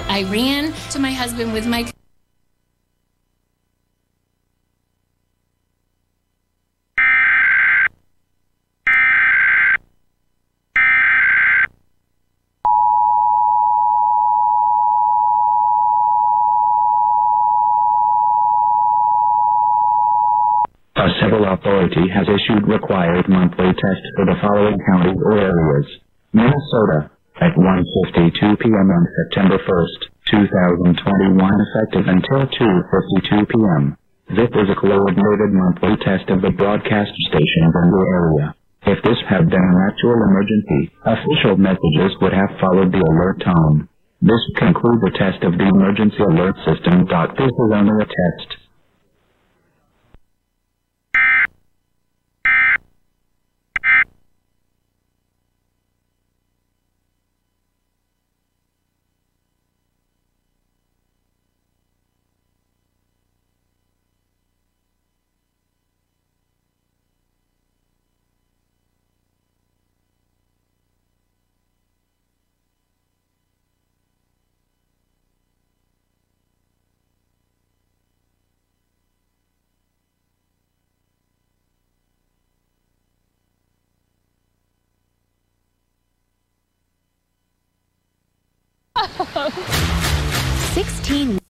I ran to my husband with my A civil authority has issued required monthly tests for the following counties or areas. Minnesota, at 1:52 p.m. on September 1st, 2021, effective until 2:52 p.m. This is a coordinated monthly test of the broadcast stations in the area. If this had been an actual emergency, official messages would have followed the alert tone. This concludes the test of the emergency alert system. This is only a test.